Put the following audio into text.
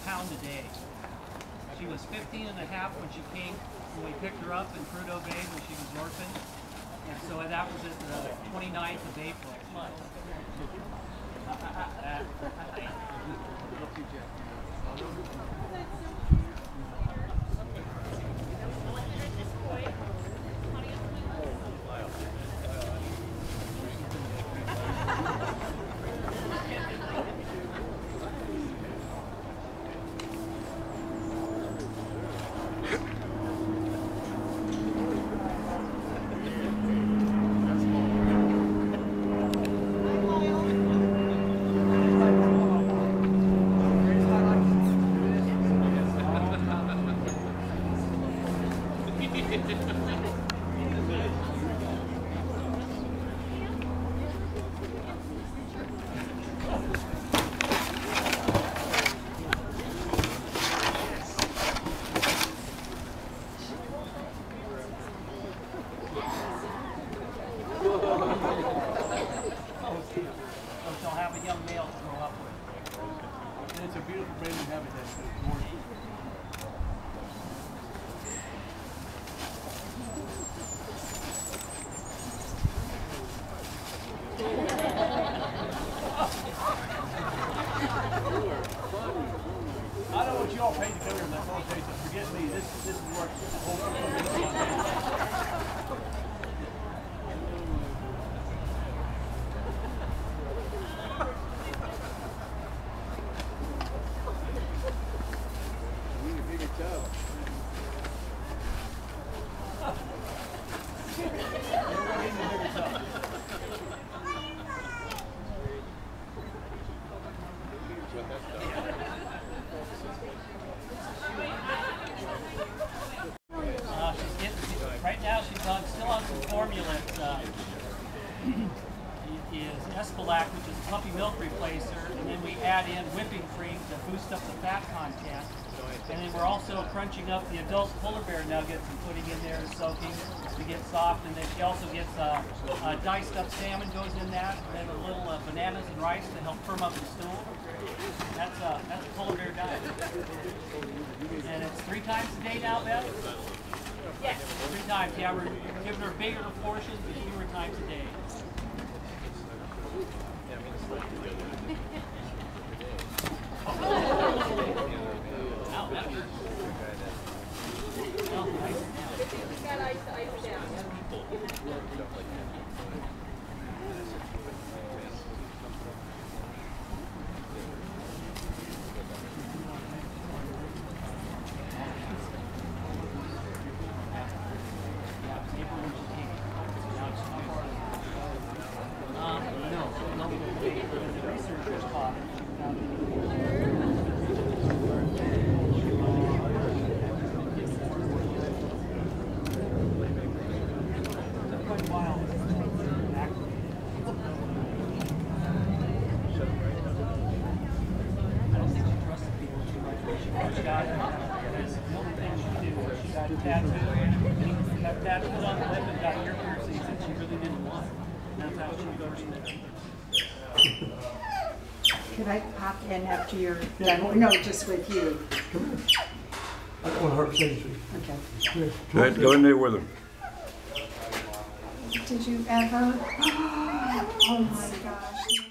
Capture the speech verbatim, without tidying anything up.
pound a day. She was fifteen and a half when she came, when we picked her up in Prudhoe Bay when she was orphaned. And so that was at the twenty-ninth of April. She'll have a young male to grow up with. And it's a beautiful breeding habitat. It's gorgeous. I know what you all paid to come here in that whole day, so forget me. This this is work. Uh, she's getting, right now she's on, still on some formulas. Uh, is Espalac, which is a puppy milk replacer, and then we add in whipping cream to boost up the fat content. And then we're also crunching up the adult polar bear nuggets and putting in there and soaking to get soft. And then she also gets uh, uh, diced up salmon goes in that, and then a little uh, bananas and rice to help firm up the stool. That's a, that's a polar bear diet. And it's three times a day now, Beth? Yes. Three times. Yeah, we're giving her bigger portions, but fewer times a day. Ow, that hurts. Oh, nice. He's got ice, ice down. Um, no, no, the researchers caught it. Quite wild. I don't think she trusted people too much. She first got it. That's the only thing she did. She got tattooed, got tattooed on the lip and got ear piercings that she really didn't want. That's how she first did it. Could I pop in after you're done? No, just with you. Come here. I don't want to hurt Stacey. Okay. Go ahead, go in there with him. Did you ever? Oh my gosh.